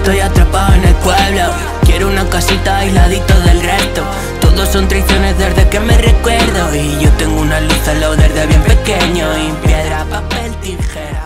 estoy atrapado en el pueblo. Quiero una casita aisladito del resto. Todos son traiciones desde que me recuerdo. Y yo tengo una luz al lado desde bien pequeño. Y piedra, papel, tijera.